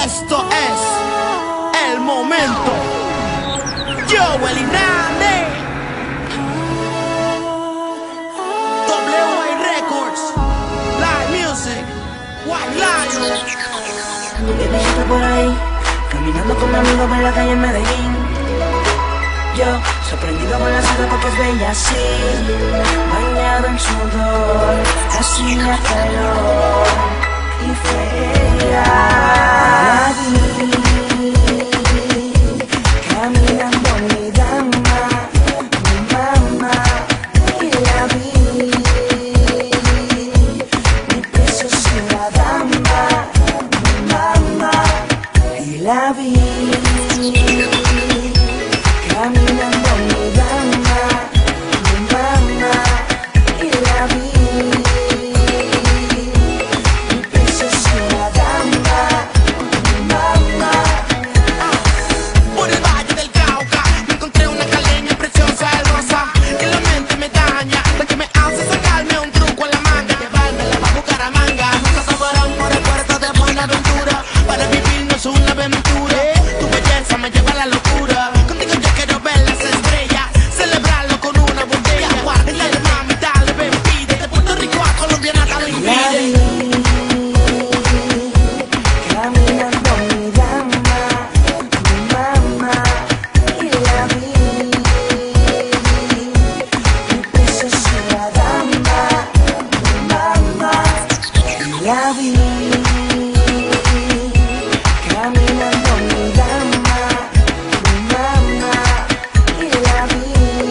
Esto es el momento. Jowel Y Randy, Jowel Y Records, Live Music, White Lion. Te vi por ahí, caminando con mi amigo por la calle en Medellín. Yo, sorprendido con la ciudad porque es bella así, bañado en sudor, así la calor y fea. La vi, caminando mi dama, mi mamá, y la vi, mi preciosura dama, mi mamá, y la vi. Caminando mi dama, mi mamá, y la vi, mi preciosura dama, mi mamá. Por el valle del Cauca me encontré una caleña preciosa de rosa, que la mente me daña, la que me hace sacarme un truco en la manga, llevármela pa' Bucaramanga. Nunca sabrán por el puerto de buena aventura, para vivirnos una aventura. Tu belleza me lleva a la locura. Contigo yo quiero ver las estrellas, celebrarlo con una botella. Dale mami, dale, ven, pide. De Puerto Rico a Colombia nada lo impide. Caminando mi dama, mi mamá, y la vi, mi preciosura dama, mi mamá, y la vi. Caminando mi dama, mi mamá, y la vi,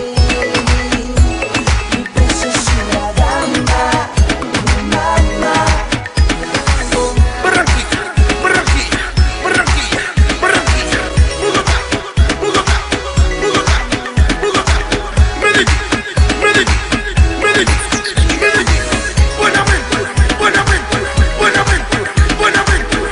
mi preciosura dama, mi mamá. Barranquilla, Barranquilla, Barranquilla, Barranquilla, Bogotá, Bogotá, Bogotá, Bogotá, Medellín, Medellín, Medellín, Medellín, Buenaventura, Buenaventura, Buenaventura, Buenaventura.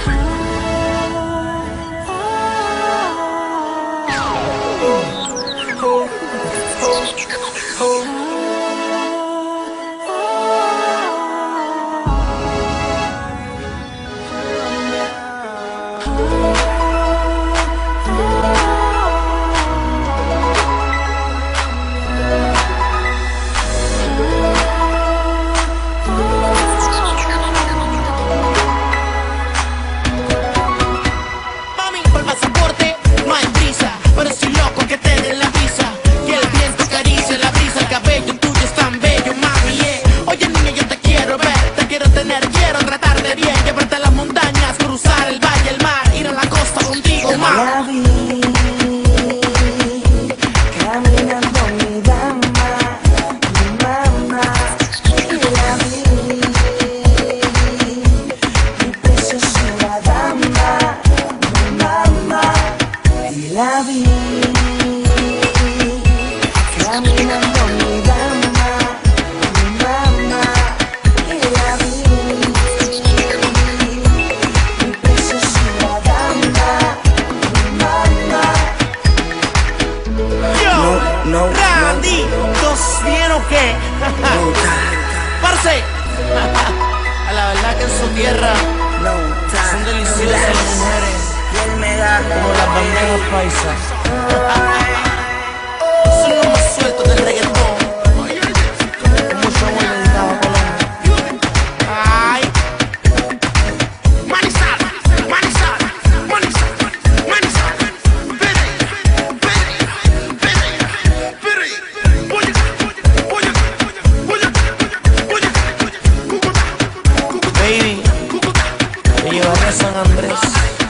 Mami, por pasaporte no hay prisa, pero estoy loco que te den la visa. Que el viento acaricie la brisa, el cabello tuyo es tan bello, mami, Oye niña, yo te quiero ver, te quiero tener, quiero tratarte bien, llevarte a las montañas, cruzar el valle, el mar, ir a la costa contigo, La mami. vi, caminando mi dama, mi mamá, y la vi, mi preciosura dama, mi mamá, y la vi. Caminando mi dama, mi mamá, y la vi, mi preciosura dama, mi mamá. Yo, Randy, ¿dos bien o qué? Parce, a la verdad que en su tierra son deliciosas las mujeres, como las banderas paisas. Son los más sueltos del reggaetón, como Jowell dedicado a Colombia. Ay, Manizal, Manizal, Manizal, Manizal, baby, te llevaré a San Andrés.